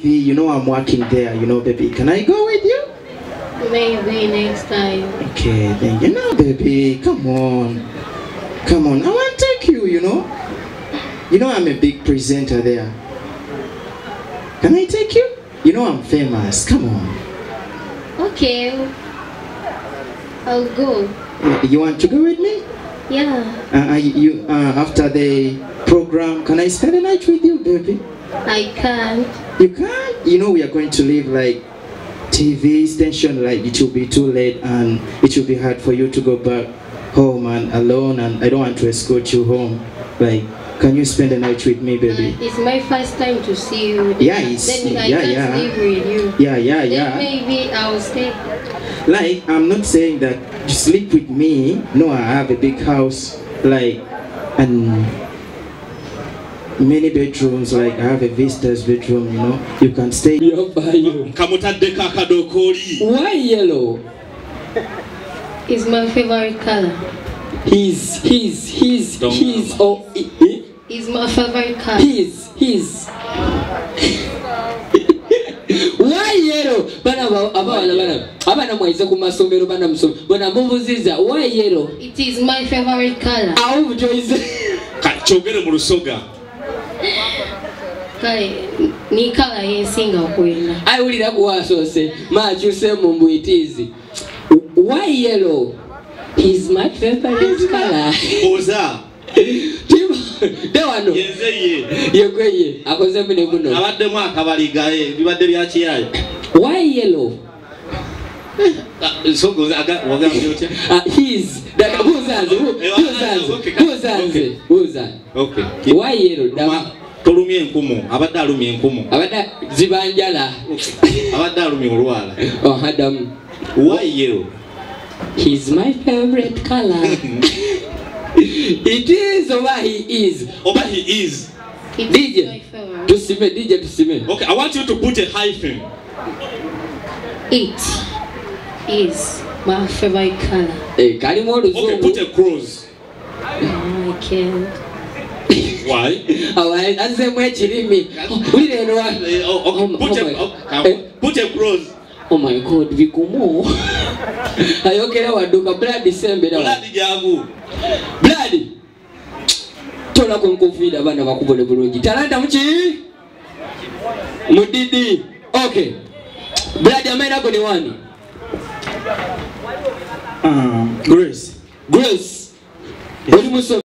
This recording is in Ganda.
TV. You know I'm working there. You know, baby. Can I go with you? Maybe next time. Okay, then you know, baby. Come on. Come on. I want to take you. You know. You know I'm a big presenter there. Can I take you? You know I'm famous. Come on. Okay. I'll go. You want to go with me? Yeah. After the program, can I spend the night with you, baby? I can't. You can't? You know we are going to leave like TV station, like it will be too late and it will be hard for you to go back home and alone, and I don't want to escort you home. Like, can you spend the night with me, baby? It's my first time to see you. Yeah, Then I can't live with you. Yeah. Maybe I'll stay. Like, I'm not saying that you sleep with me. No, I have a big house, like, and many bedrooms. Like, I have a visitor's bedroom, you know. You can stay. Why yellow? It's my favorite color. He's oh It's my favorite color. He's why yellow? Abana mwaize ku masomero bana musoma. Bona mubuziza why yellow? It is my favorite color. Awu joize. Kachogere mu lusoga. Kale ni color yensinga okwenda. Ayulira kuwasose machuse mu mbuyitizi. Why yellow? He's my favorite color. Oza. Dewano. Yenzeye. Yekweye. Akoze mune muno. Abadde mu akabaligaye bibadde bya kiyaye. Why yellow? So goes waga mutya. He's that who's Okay. Why yellow? Tolumye enkumu. Abadde alumye enkumu. Abadde zibanjala. Abadde alumye olwala. Oh Adam. Why yellow? He's my favorite color. It is or he is. Or he is. DJ. To Sime. Okay, I want you to put a hyphen. It is my favorite color. Hey, okay, put a cross. I can't. Why? Put a cross. Oh my God, Vikumo. Ayokera waduka blood December. Blood jangu. Blood. Tola konkofida bana bakubone bulungi. Talanta muchi? Mudidi. Okay. Blood amena ko ni wani? Grace. Oli muso